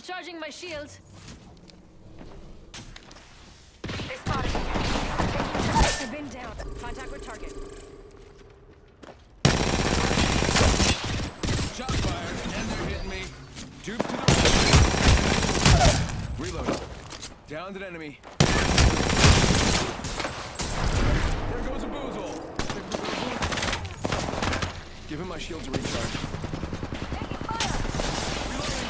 Recharging my shields. They spotted me. I've been down. Contact with target. Shot fired, and they're hitting me. Dupe to the right. Reload. Downed an enemy. There goes a boozle. Give him my shield to recharge. Taking fire. Reloading.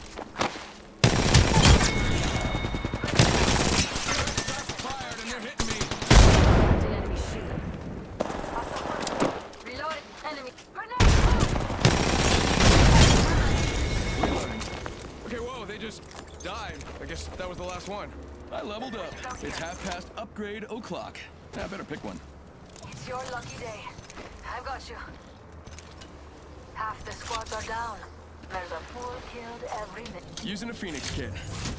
Shots fired, and they're hitting me. An enemy shield. Reloading. Enemy. Grenade. Reloading. Okay, whoa, they just died. I guess that was the last one. I leveled up. It's 1/2 upgrade o'clock. I better pick one. It's your lucky day. I've got you. Half the squads are down. There's a fool killed every minute. Using a Phoenix kit.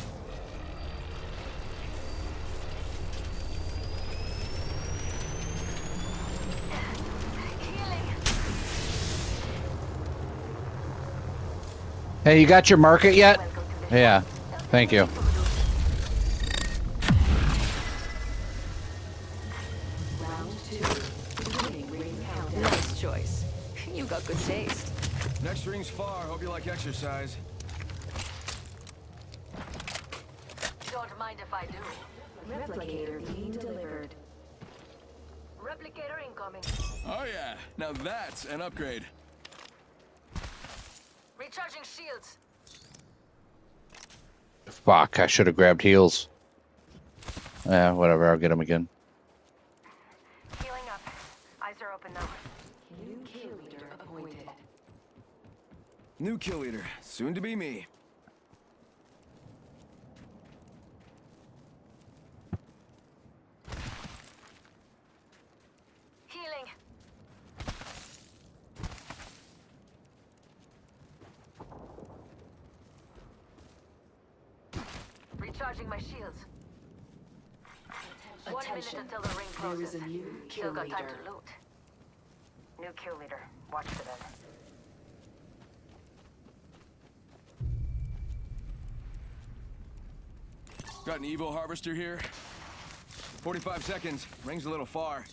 Healing. Hey, you got your market yet? Welcome to the Yeah. Thank you. Nice choice. You got good taste. Next ring's far. Hope you like exercise. Don't mind if I do. Replicator being delivered. Replicator incoming. Oh yeah. Now that's an upgrade. Recharging shields. Fuck, I should have grabbed heals. Yeah, whatever, I'll get them again. Healing up. Eyes are open now. New kill leader appointed. New kill leader. Soon to be me. Healing. Recharging my shields. 1 minute Attention. until the ring There closes. is a new Still kill got time leader. to loot. New kill leader. Watch for them. Got an Evo harvester here. 45 seconds. Ring's a little far.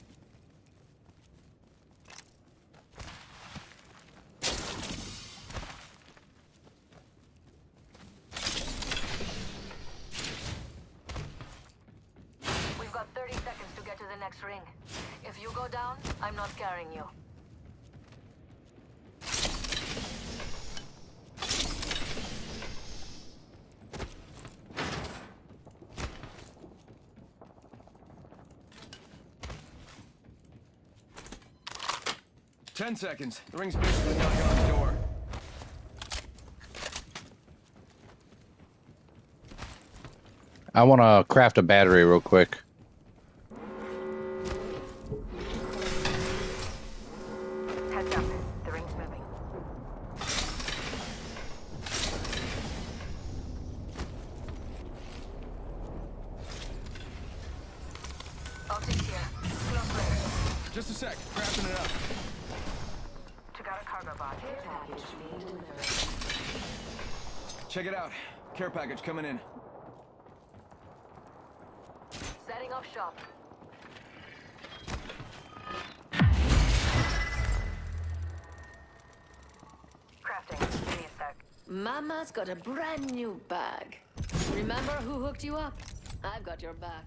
We've got 30 seconds to get to the next ring. If you go down, I'm not carrying you. Ten seconds. The ring's basically knocking on the door. I want to craft a battery real quick. Heads up. The ring's moving. Optics here. Close range. Just a sec. Crafting it up. Took out a cargo bot. Care package being delivered. Check it out. Care package coming in. Setting up shop. Crafting. Give me a sec. Mama's got a brand new bag. Remember who hooked you up? I've got your back.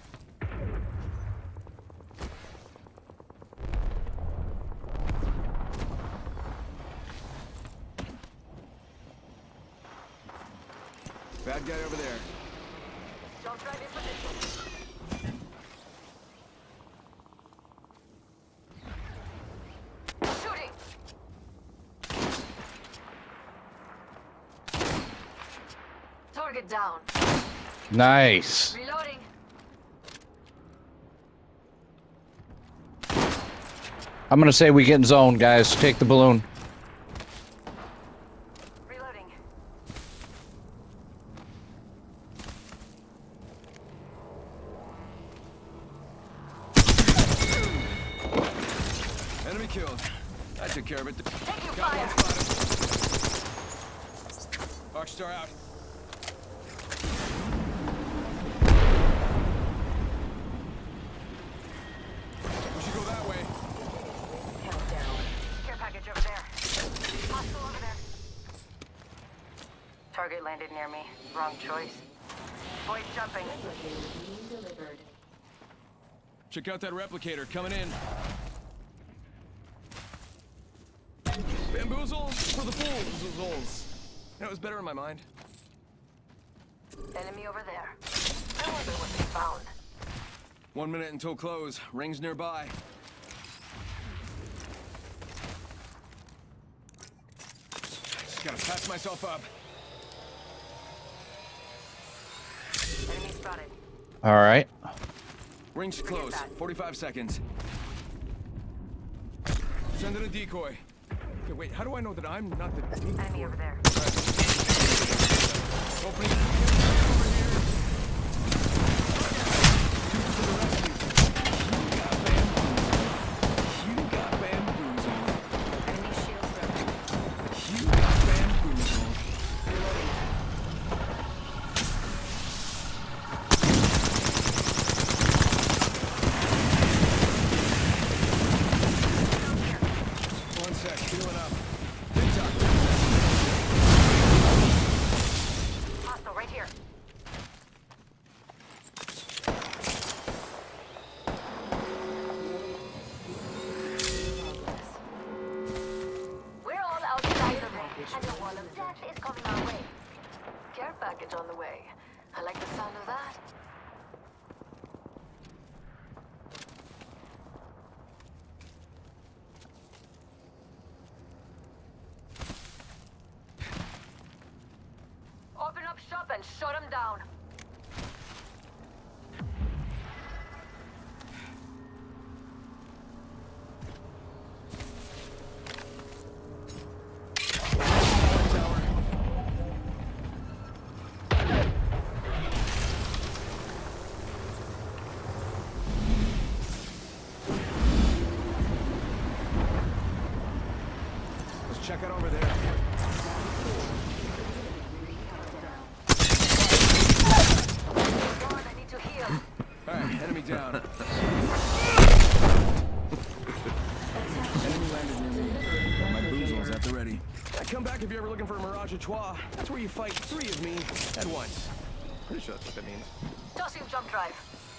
Bad guy over there. Don't try this position. Shooting. Target down. Nice. Reloading. I'm gonna say we get in zone, guys. Take the balloon. Reloading. Enemy killed. I took care of it. Taking Got fire. one spotted. Arcstar out. We should go that way. Countdown. Care package over there. Hostile over there. Target landed near me. Wrong choice. Void jumping. Replicator being delivered. Check out that replicator coming in. Bamboozles for the fools. That was better in my mind. Enemy over there. I wonder what they found. 1 minute until close. Rings nearby. Just gotta patch myself up. Enemy spotted. All right. Rings close. 45 seconds. Send in a decoy. Okay, wait. How do I know that I'm not the decoy? Enemy over there. Opening over here. You got bamboozled. Enemy shield broken. You got bamboozled. One sec, healing up. TikTok. Hostile right here. We're all outside the ring, and the wall of death is coming our way. Care package on the way. I like the sound of that. Open up shop and shut them down. Let's check out over there. God, I need to heal. Alright, enemy down. Enemy landed near me. My boozle's at the ready. Come back if you're ever looking for a Mirage à Trois. That's where you fight 3 of me at once. Pretty sure that's what that means. Tossing jump drive.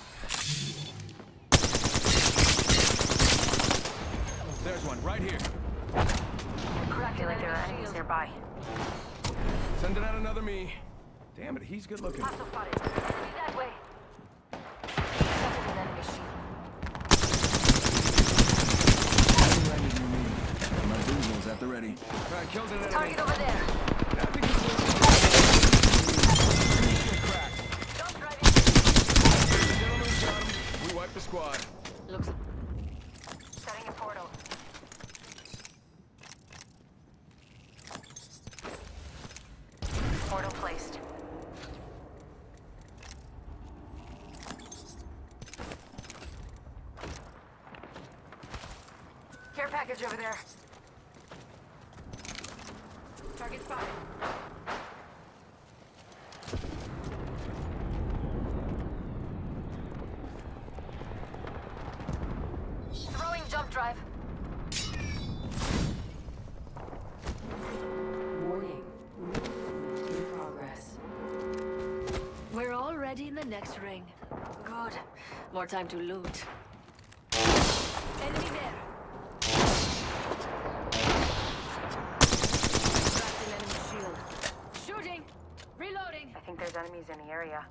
There's one, right here. Cracking like there are enemies nearby. Sending out another me. Damn it, he's good looking. Hostile spotted. Be that way. That's an enemy shield. Enemy landed near me. My boozle's at the ready. Alright, killed an enemy. Target over there. I think he's cracked. Jump driving. Gentlemen's done. We wiped the squad. Looks Setting a portal. Portal placed. Care package over there. Target spotted. Throwing jump drive. Warning. Movement in progress. We're already in the next ring. Good. More time to loot. Enemy there. Cracked an enemy shield. Shooting. Reloading. I think there's enemies in the area.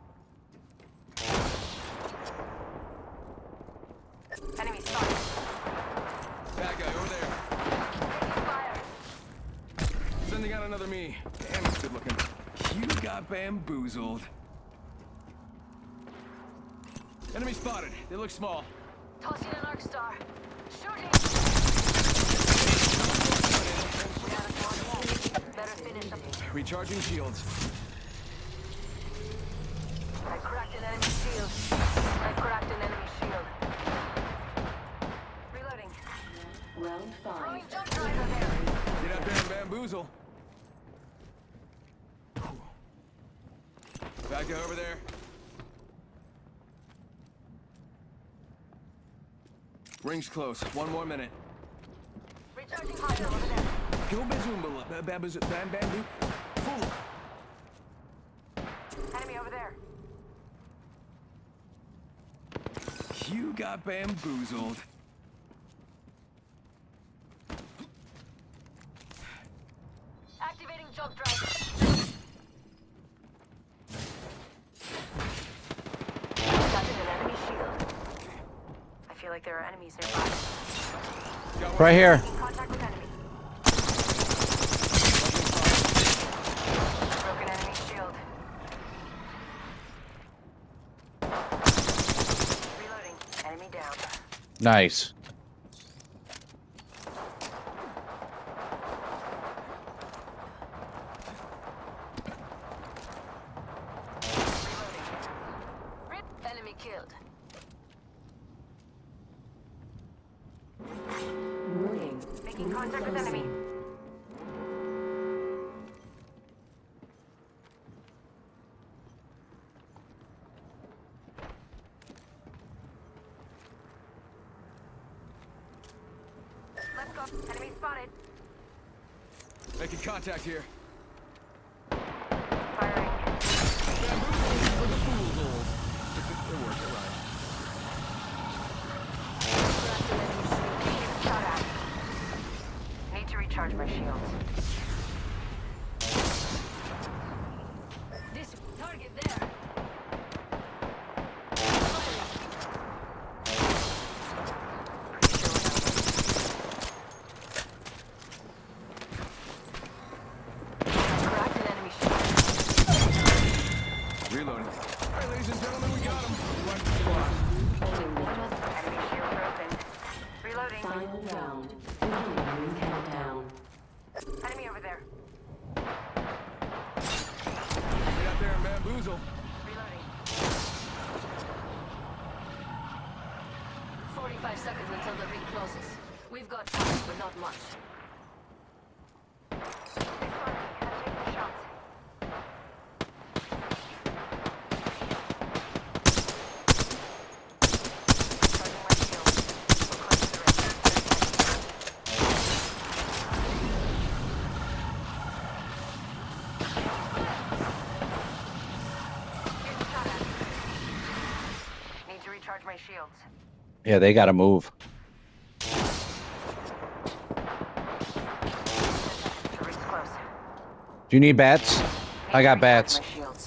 Enemy spotted. Bad guy over there. Taking fire. Sending out another me. Damn, he's good looking. You got bamboozled. Enemy spotted. They look small. Tossing an arc star. Shooting. Better finish them. Recharging shields. I cracked an enemy shield. I cracked an enemy shield. Reloading. Round 5. Throwing jump drive over there. Get out there and bamboozle. That guy over there. Ring's close. 1 more minute. Recharging hostile over there. Go Bazoomba, Bam Bamboo. Fool. Enemy over there. You got bamboozled. Activating jump drive. Planted an enemy shield. I feel like there are enemies nearby. Got one. Right here. Contact with enemy. Broken enemy shield. Reloading. Enemy down. Nice. Rip. Enemy killed. Warning. Making contact with enemy. Let's go. Enemy spotted. Making contact here. Firing. Bamboozled for the fool's old. It worked, it rhymed. Shot at. Need to recharge my shields. This target there. Cracked an enemy shield. Reloading. All right, ladies and gentlemen, we got him. Run for the squad. Enemy shield broken. Reloading. Final round. Beginning ring countdown. Enemy over there. Get out there and bamboozle. Reloading. 45 seconds until the ring closes. We've got time, but not much. Need to recharge my shields. Yeah, they gotta move. The ring's close. Do you need bats? Need I to got recharge bats. my shields.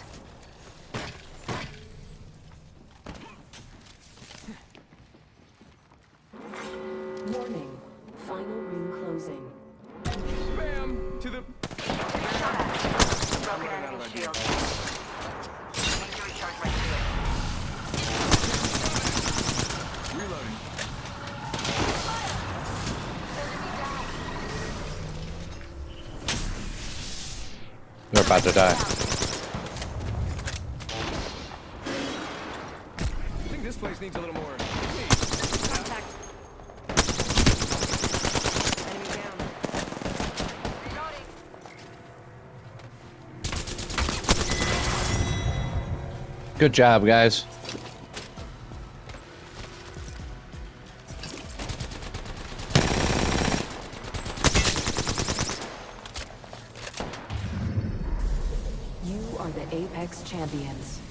Warning. Final ring closing. Bam! To the... Broken running out enemy of shield. ideas. Need to recharge my shield. Reloading. They're about to die. I think this place needs a little more... Contact. Enemy down. Reloading. Good job, guys. You are the Apex Champions.